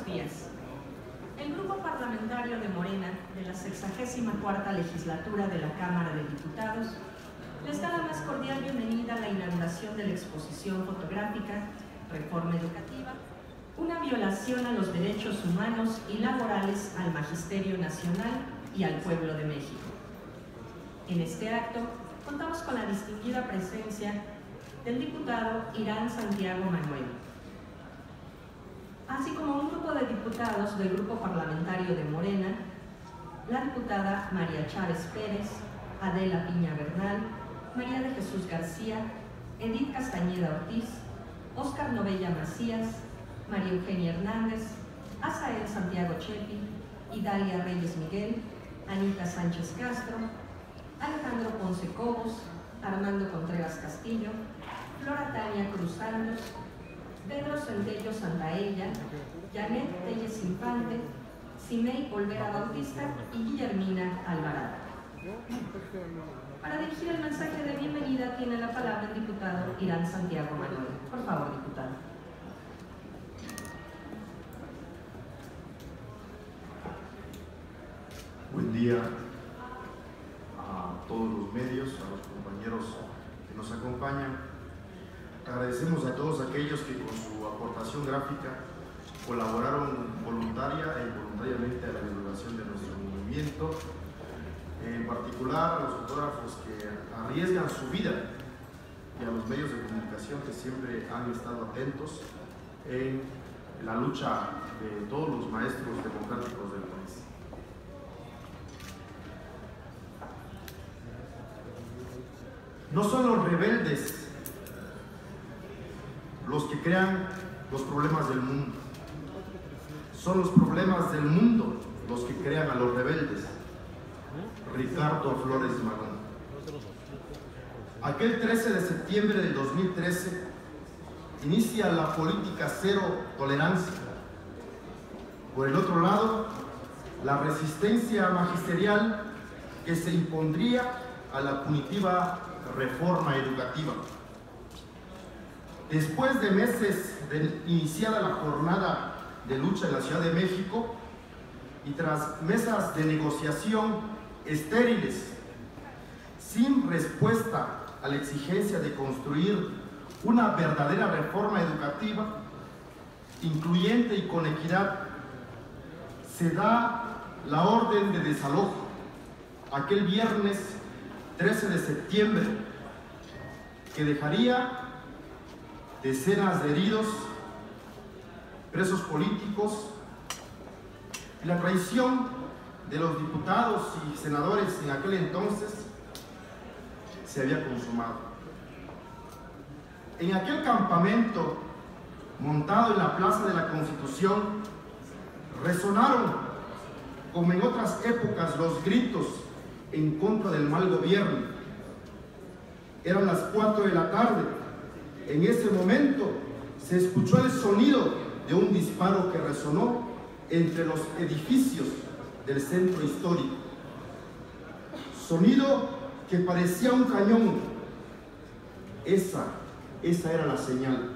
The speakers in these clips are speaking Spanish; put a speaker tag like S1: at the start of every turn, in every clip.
S1: días. El Grupo Parlamentario de Morena de la 64ª Legislatura de la Cámara de Diputados les da la más cordial bienvenida a la inauguración de la exposición fotográfica Reforma Educativa, una violación a los derechos humanos y laborales al Magisterio Nacional y al pueblo de México. En este acto contamos con la distinguida presencia del diputado Irán Santiago Manuel, así como un grupo de diputados del Grupo Parlamentario de Morena, la diputada María Chávez Pérez, Adela Piña Bernal, María de Jesús García, Edith Castañeda Ortiz, Óscar Novella Macías, María Eugenia Hernández, Azael Santiago Chepi, Idalia Reyes Miguel, Anita Sánchez Castro, Alejandro Ponce Cobos, Armando Contreras Castillo, Flora Tania Cruz Santos, Pedro Centello Santaella, Janet Telles Infante, Simei Olvera Bautista y Guillermina Alvarado. Para dirigir el mensaje de bienvenida tiene la palabra el diputado Irán Santiago Manuel. Por favor, diputado.
S2: Buen día a todos los medios, a los compañeros que nos acompañan. Agradecemos a todos aquellos que con su aportación gráfica colaboraron voluntaria e involuntariamente a la divulgación de nuestro movimiento, en particular a los fotógrafos que arriesgan su vida y a los medios de comunicación que siempre han estado atentos en la lucha de todos los maestros democráticos del país. No son los rebeldes los que crean los problemas del mundo, son los problemas del mundo los que crean a los rebeldes. Ricardo Flores Magón. Aquel 13 de septiembre del 2013 inicia la política cero tolerancia. Por el otro lado, la resistencia magisterial que se impondría a la punitiva reforma educativa. Después de meses de iniciada la jornada de lucha en la Ciudad de México y tras mesas de negociación estériles, sin respuesta a la exigencia de construir una verdadera reforma educativa, incluyente y con equidad, se da la orden de desalojo aquel viernes 13 de septiembre, que dejaría decenas de heridos, presos políticos, y la traición de los diputados y senadores en aquel entonces se había consumado. En aquel campamento montado en la Plaza de la Constitución resonaron, como en otras épocas, los gritos en contra del mal gobierno. Eran las 4 de la tarde. En ese momento se escuchó el sonido de un disparo que resonó entre los edificios del centro histórico. Sonido que parecía un cañón. Esa era la señal.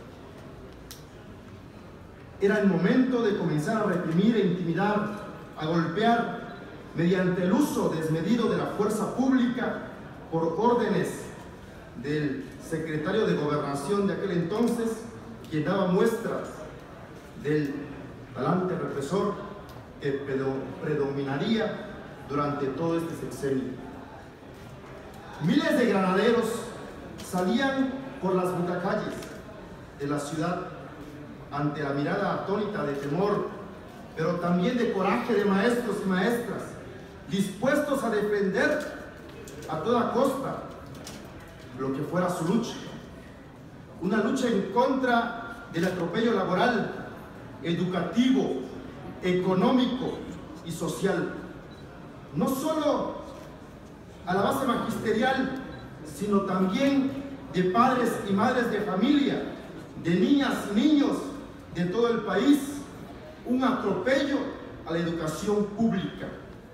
S2: Era el momento de comenzar a reprimir e intimidar, a golpear, mediante el uso desmedido de la fuerza pública por órdenes del secretario de Gobernación de aquel entonces, quien daba muestras del talante represor que predominaría durante todo este sexenio. Miles de granaderos salían por las butacalles de la ciudad ante la mirada atónita de temor, pero también de coraje de maestros y maestras, dispuestos a defender a toda costa lo que fuera su lucha. Una lucha en contra del atropello laboral, educativo, económico y social, no solo a la base magisterial, sino también de padres y madres de familia, de niñas y niños de todo el país, un atropello a la educación pública.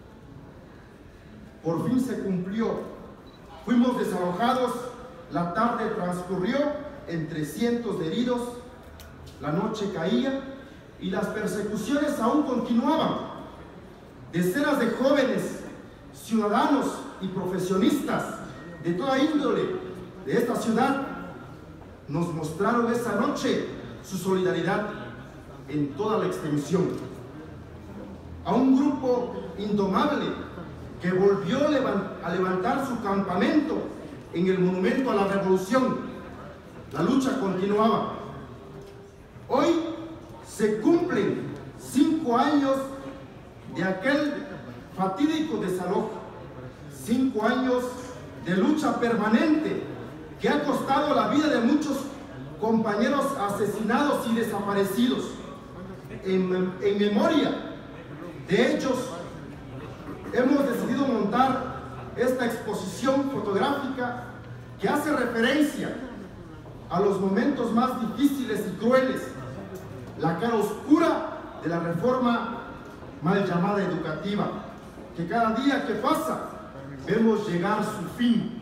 S2: Por fin se cumplió. Fuimos desalojados, la tarde transcurrió entre cientos de heridos, la noche caía y las persecuciones aún continuaban. Decenas de jóvenes, ciudadanos y profesionistas de toda índole de esta ciudad nos mostraron esa noche su solidaridad en toda la extensión. A un grupo indomable que volvió a levantar su campamento en el Monumento a la Revolución. La lucha continuaba. Hoy se cumplen 5 años de aquel fatídico desalojo, 5 años de lucha permanente que ha costado la vida de muchos compañeros asesinados y desaparecidos. En memoria de ellos, hemos decidido montar esta exposición fotográfica que hace referencia a los momentos más difíciles y crueles, la cara oscura de la reforma mal llamada educativa, que cada día que pasa vemos llegar su fin.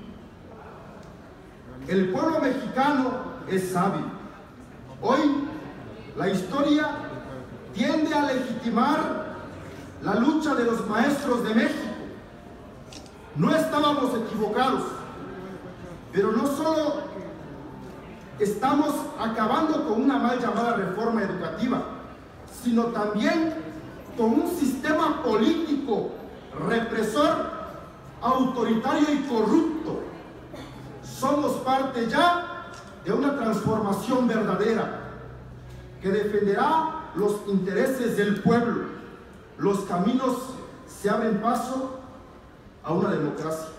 S2: El pueblo mexicano es sabio. Hoy la historia tiende a legitimar la lucha de los maestros de México. No estábamos equivocados, pero no solo estamos acabando con una mal llamada reforma educativa, sino también con un sistema político represor, autoritario y corrupto. Somos parte ya de una transformación verdadera que defenderá los intereses del pueblo. Los caminos se abren paso a una democracia.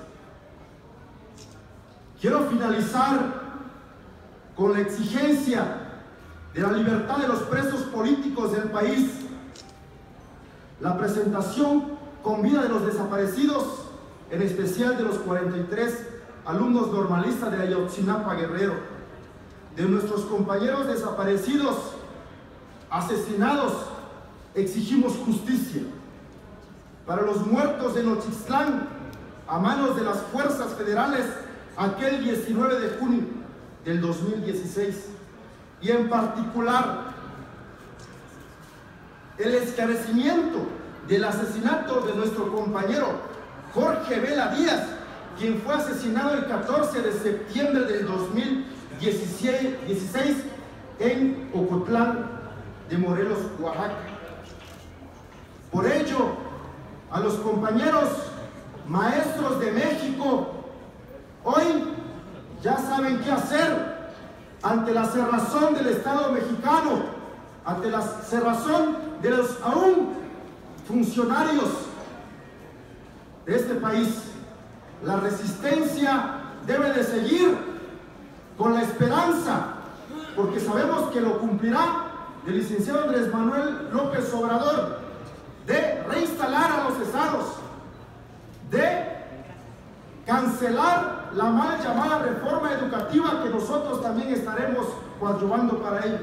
S2: Quiero finalizar con la exigencia de la libertad de los presos políticos del país, la presentación con vida de los desaparecidos, en especial de los 43 alumnos normalistas de Ayotzinapa, Guerrero, de nuestros compañeros desaparecidos, asesinados. Exigimos justicia para los muertos de Nochistlán a manos de las fuerzas federales aquel 19 de junio del 2016, y en particular el esclarecimiento del asesinato de nuestro compañero Jorge Vela Díaz, quien fue asesinado el 14 de septiembre del 2016 en Ocotlán de Morelos, Oaxaca. Por ello, a los compañeros maestros de México, hoy ya saben qué hacer ante la cerrazón del Estado mexicano, ante la cerrazón de los aún funcionarios de este país. La resistencia debe de seguir con la esperanza, porque sabemos que lo cumplirá el licenciado Andrés Manuel López Obrador, de reinstalar a los cesados, de cancelar la mal llamada reforma educativa, que nosotros también estaremos coadyuvando para ello.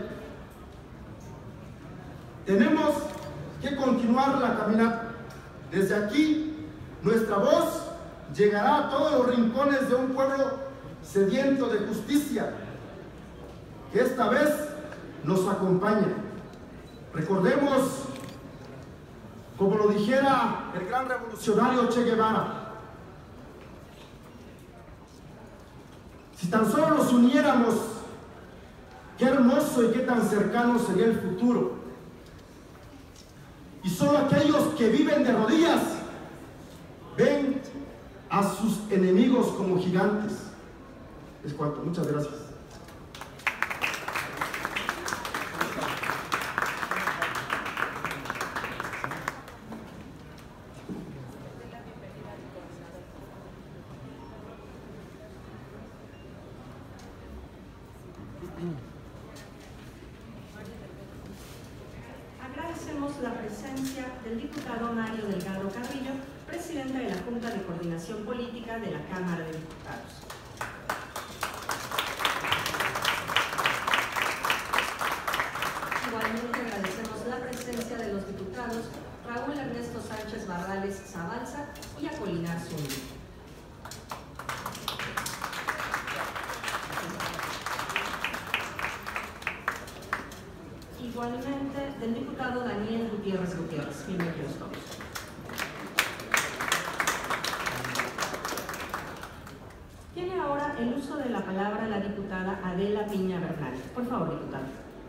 S2: Tenemos que continuar la caminata. Desde aquí, nuestra voz llegará a todos los rincones de un pueblo sediento de justicia, que esta vez nos acompaña. Recordemos, como lo dijera el gran revolucionario Che Guevara, si tan solo nos uniéramos, qué hermoso y qué tan cercano sería el futuro. Y solo aquellos que viven de rodillas ven a sus enemigos como gigantes. Es cuanto. Muchas gracias.
S1: Agradecemos la presencia del diputado Mario Delgado Carrillo, presidente de la Junta de Coordinación Política de la Cámara de Diputados. Igualmente agradecemos la presencia de los diputados Raúl Ernesto Sánchez Barrales Zabalza y Apolinar Zúñiga. Igualmente, del diputado Daniel Gutiérrez Gutiérrez. Bienvenidos todos. Tiene ahora el uso de la palabra la diputada Adela Piña Bernal. Por favor, diputada.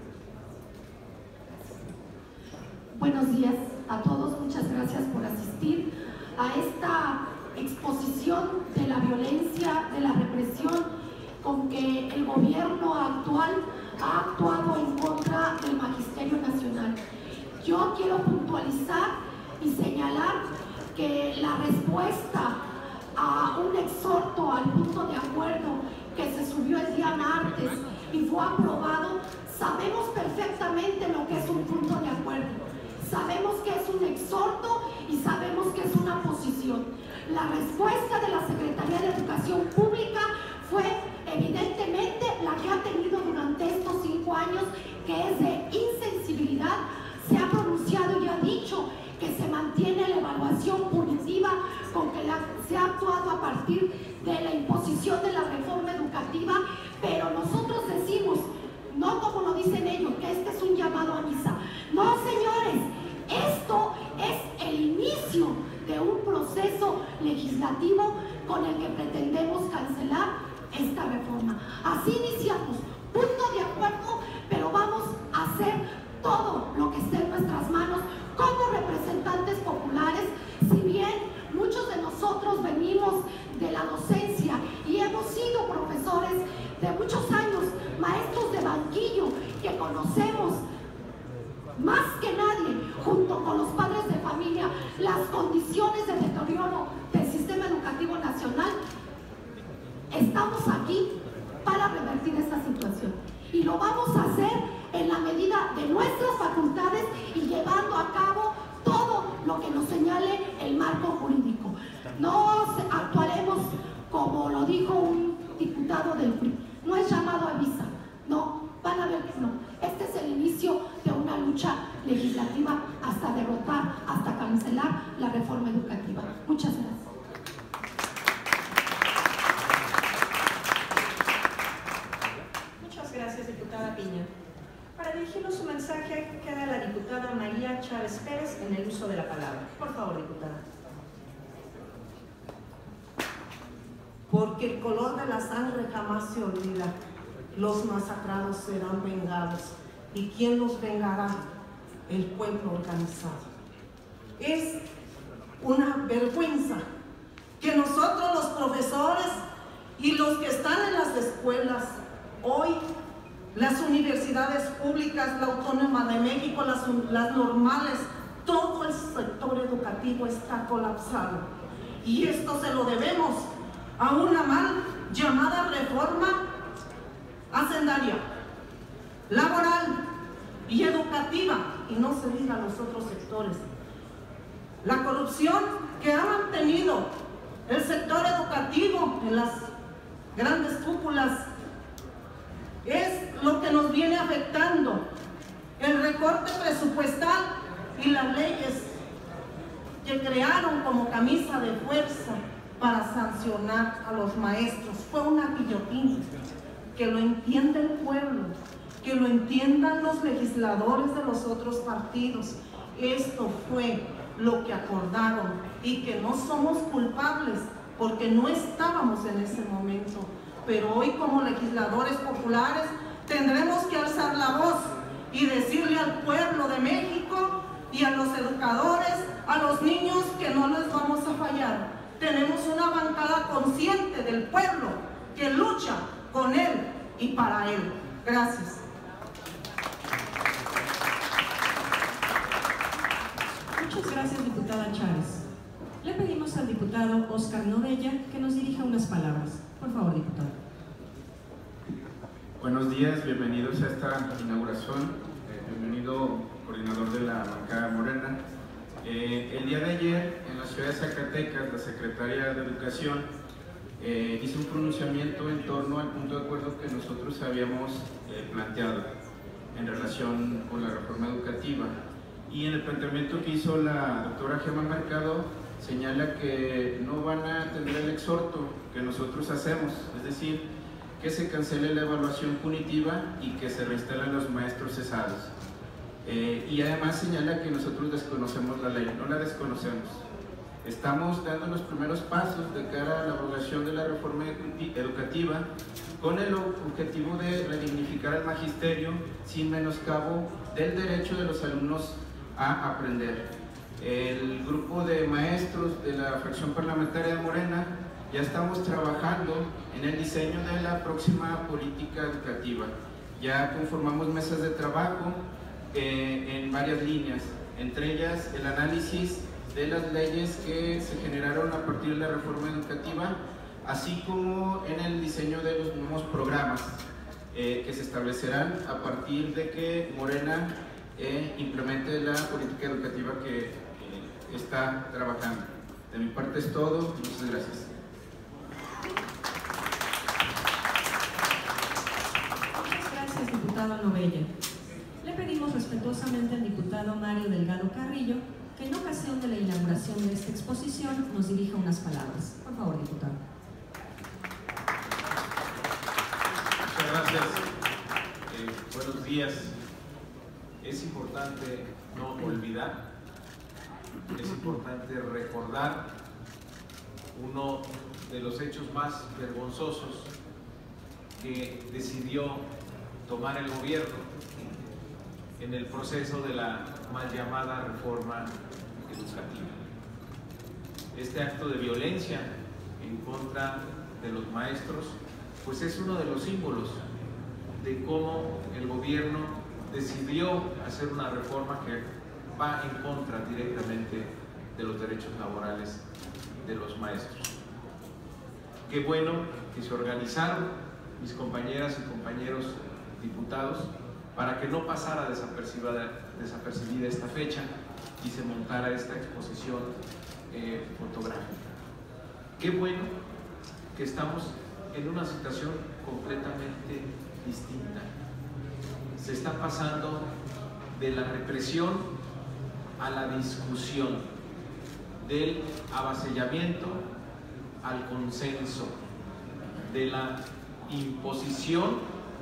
S3: Buenos días a todos, muchas gracias por asistir a esta exposición de la violencia, de la represión con que el gobierno actual ha actuado en contra del Magisterio Nacional. Yo quiero puntualizar y señalar que la respuesta a un exhorto al punto de acuerdo que se subió el día martes y fue aprobado, sabemos perfectamente lo que es un punto de acuerdo. Sabemos que es un exhorto y sabemos que es una posición. La respuesta de la Secretaría de Educación Pública fue evidentemente la que ha tenido durante estos 5 años, que es de insensibilidad. Se ha pronunciado y ha dicho que se mantiene la evaluación punitiva con que se ha actuado a partir de la imposición de la reforma educativa, pero nosotros decimos, no como lo dicen ellos, que este es un llamado a misa. No, señores, esto es el inicio de un proceso legislativo con el que pretendemos cancelar esta reforma. Así iniciamos, punto de acuerdo, pero vamos a hacer todo lo que esté en nuestras manos como representantes populares. Si bien muchos de nosotros venimos de la docencia y hemos sido profesores de muchos años, maestros de banquillo, que conocemos más que nadie, junto con los padres de familia, las condiciones de deterioro del sistema educativo nacional, estamos aquí para revertir esta situación. Y lo vamos a hacer en la medida de nuestras facultades y llevando a cabo todo lo que nos señale el marco jurídico. No actuaremos como lo dijo un diputado del PRI. No es llamado a misa, no, van a ver que no. Este es el inicio de una lucha legislativa hasta derrotar, hasta cancelar la reforma educativa. Muchas gracias.
S1: Muchas gracias, diputada Piña. Para dirigirnos su mensaje queda la diputada María Chávez Pérez en el uso de la palabra. Por favor, diputada.
S4: Porque el color de la sangre jamás se olvida. Los masacrados serán vengados. ¿Y quién los vengará? El pueblo organizado. Es una vergüenza que nosotros, los profesores y los que están en las escuelas, hoy, las universidades públicas, la Autónoma de México, las normales, todo el sector educativo está colapsado. Y esto se lo debemos a una mal llamada reforma hacendaria, laboral y educativa, y no se diga a los otros sectores. La corrupción que ha mantenido el sector educativo en las grandes cúpulas es lo que nos viene afectando. El recorte presupuestal y las leyes que crearon como camisa de fuerza para sancionar a los maestros fue una guillotina. Que lo entienda el pueblo, que lo entiendan los legisladores de los otros partidos. Esto fue lo que acordaron y que no somos culpables porque no estábamos en ese momento. Pero hoy, como legisladores populares, tendremos que alzar la voz y decirle al pueblo de México y a los educadores, a los niños, que no les vamos a fallar. Tenemos una bancada consciente del pueblo que lucha con él y para él. Gracias.
S1: Muchas gracias, diputada Chávez. Le pedimos al diputado Óscar Novella que nos dirija unas palabras. Por favor, diputado.
S5: Buenos días, bienvenidos a esta inauguración. Bienvenido, coordinador de la bancada Morena. El día de ayer, en la ciudad de Zacatecas, la secretaria de Educación hizo un pronunciamiento en torno al punto de acuerdo que nosotros habíamos planteado en relación con la reforma educativa. Y en el planteamiento que hizo la doctora Gemma Mercado, señala que no van a atender el exhorto que nosotros hacemos, es decir, que se cancele la evaluación punitiva y que se reinstalen los maestros cesados. Y además señala que nosotros desconocemos la ley. No la desconocemos. Estamos dando los primeros pasos de cara a la abrogación de la reforma educativa con el objetivo de redignificar al magisterio sin menoscabo del derecho de los alumnos a aprender. El grupo de maestros de la fracción parlamentaria de Morena ya estamos trabajando en el diseño de la próxima política educativa. Ya conformamos mesas de trabajo en varias líneas, entre ellas el análisis de las leyes que se generaron a partir de la reforma educativa, así como en el diseño de los nuevos programas que se establecerán a partir de que Morena implemente la política educativa que está trabajando. De mi parte es todo. Muchas gracias.
S1: Muchas gracias, diputado Novella. Le pedimos respetuosamente al diputado Mario Delgado Carrillo que en ocasión de la inauguración de esta exposición nos dirija unas palabras. Por favor, diputado.
S6: Muchas gracias. Buenos días. Es importante no olvidar, es importante recordar uno de los hechos más vergonzosos que decidió tomar el gobierno en el proceso de la mal llamada reforma educativa. Este acto de violencia en contra de los maestros, pues es uno de los símbolos de cómo el gobierno decidió hacer una reforma que va en contra directamente de los derechos laborales de los maestros. Qué bueno que se organizaron mis compañeras y compañeros diputados para que no pasara desapercibida esta fecha y se montara esta exposición fotográfica. Qué bueno que estamos en una situación completamente distinta. Se está pasando de la represión a la discusión, del avasallamiento al consenso, de la imposición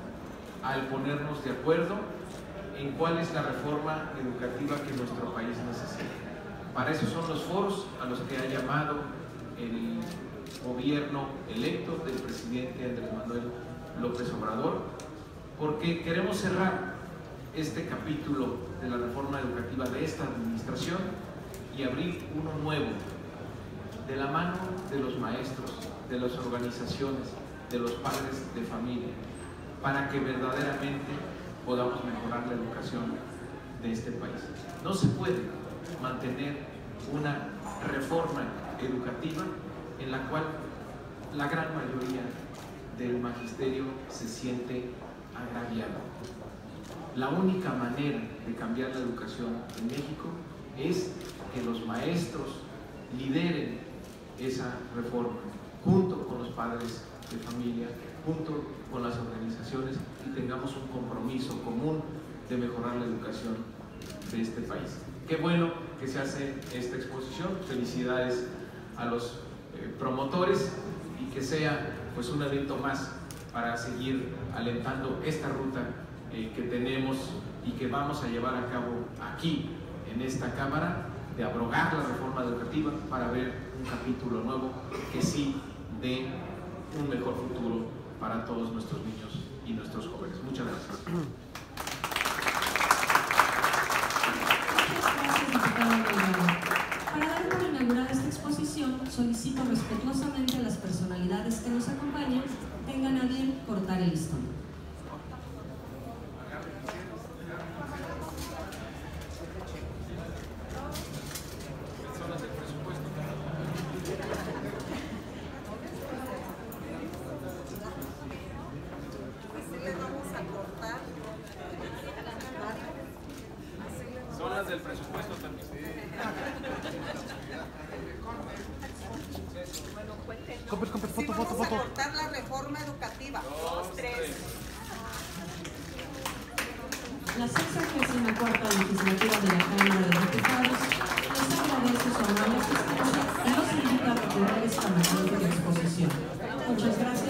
S6: al ponernos de acuerdo en cuál es la reforma educativa que nuestro país necesita. Para eso son los foros a los que ha llamado el gobierno electo del presidente Andrés Manuel López Obrador, porque queremos cerrar este capítulo de la reforma educativa de esta administración y abrir uno nuevo, de la mano de los maestros, de las organizaciones, de los padres de familia, para que verdaderamente podamos mejorar la educación de este país. No se puede mantener una reforma educativa en la cual la gran mayoría del magisterio se siente agraviado. La única manera de cambiar la educación en México es que los maestros lideren esa reforma junto con los padres de familia, junto con las organizaciones, y tengamos un compromiso común de mejorar la educación de este país. Qué bueno que se hace esta exposición. Felicidades a los promotores, y que sea pues un evento más para seguir alentando esta ruta que tenemos y que vamos a llevar a cabo aquí en esta Cámara, de abrogar la reforma educativa para ver un capítulo nuevo que sí dé un mejor futuro para todos nuestros niños y nuestros jóvenes. Muchas gracias.
S1: Gracias, diputado Delgado. Para dar por inaugurada esta exposición, solicito respetuosamente a las personalidades que nos acompañan tengan a bien cortar el listón.
S6: Del presupuesto también.
S7: Vamos a cortar la reforma educativa. 2, 3.
S1: La 64ª legislatura de la Cámara de Diputados les agradece su amable asistencia y los invita a retirar esta magnífica exposición. Muchas gracias.